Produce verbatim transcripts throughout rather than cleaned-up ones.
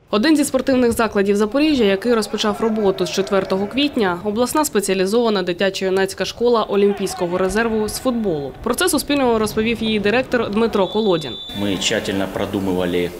Один зі спортивних закладів Запоріжжя, який розпочав роботу з четвертого квітня, обласна спеціалізована дитячо-юнацька школа Олімпійського резерву з футболу. Про це Суспільному розповів її директор Дмитро Колодін. Ми тщательно продумували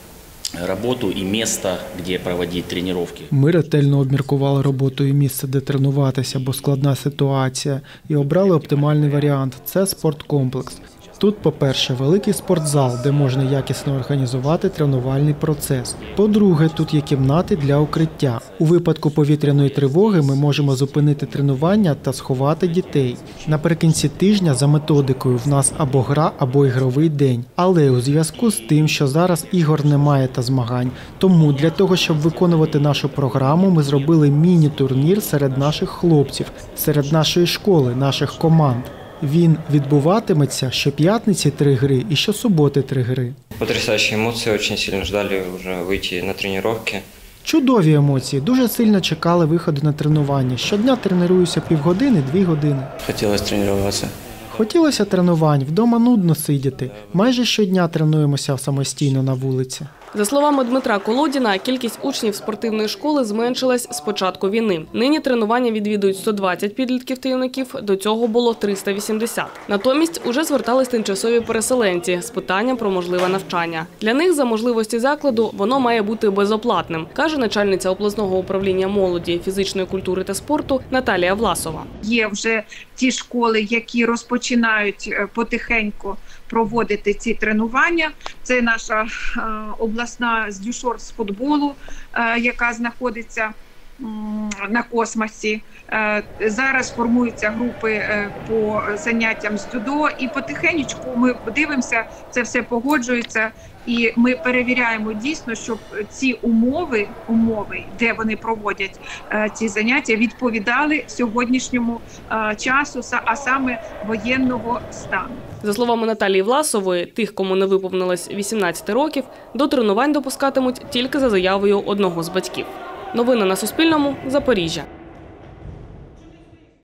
роботу і місце, де проводити тренування. Ми ретельно обміркували роботу і місце, де тренуватися, бо складна ситуація, і обрали оптимальний варіант – це спорткомплекс. Тут, по-перше, великий спортзал, де можна якісно організувати тренувальний процес. По-друге, тут є кімнати для укриття. У випадку повітряної тривоги ми можемо зупинити тренування та сховати дітей. Наприкінці тижня за методикою в нас або гра, або ігровий день. Але у зв'язку з тим, що зараз ігор немає та змагань, тому для того, щоб виконувати нашу програму, ми зробили міні-турнір серед наших хлопців, серед нашої школи, наших команд. Він відбуватиметься щоп'ятниці три гри і щосуботи три гри. Потрясаючі емоції, дуже сильно чекали вже вийти на тренування. Чудові емоції, дуже сильно чекали виходу на тренування. Щодня тренуюся півгодини-дві години. Хотілося тренуватися. Хотілося тренувань, вдома нудно сидіти. Майже щодня тренуємося самостійно на вулиці. За словами Дмитра Колодіна, кількість учнів спортивної школи зменшилась з початку війни. Нині тренування відвідують сто двадцять підлітків та юнаків, до цього було триста вісімдесят. Натомість уже звертались тимчасові переселенці з питанням про можливе навчання. Для них за можливості закладу воно має бути безоплатним, каже начальниця обласного управління молоді, фізичної культури та спорту Наталія Власова. Є вже ті школи, які розпочинають потихеньку проводити ці тренування. Це наша обласна з дюшор з футболу, яка знаходиться на Космосі. Зараз формуються групи по заняттям з дзюдо і потихеньку ми дивимося, це все погоджується і ми перевіряємо дійсно, щоб ці умови, умови, де вони проводять ці заняття, відповідали сьогоднішньому часу, а саме воєнного стану. За словами Наталії Власової, тих, кому не виповнилось вісімнадцять років, до тренувань допускатимуть тільки за заявою одного з батьків. Новини на Суспільному. Запоріжжя.